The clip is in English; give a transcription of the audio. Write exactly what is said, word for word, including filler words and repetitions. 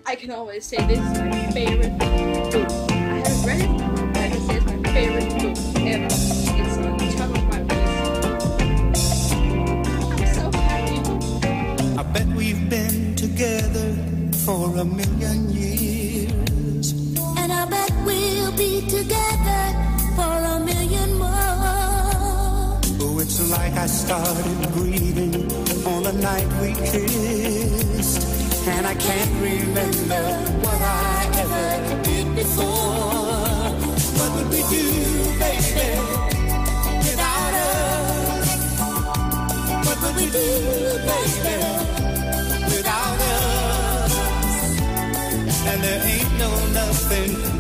I can always say this is my favorite book. I haven't read it, but I can say it's my favorite book ever. It's on the top of my list. I'm so happy. I bet we've been together for a million years. And I bet we'll be together for a million more. Oh, it's like I started breathing on the night we kissed. And I can't remember what I ever did before. What would we do, baby, without us? What would we do, baby, without us? And there ain't no nothing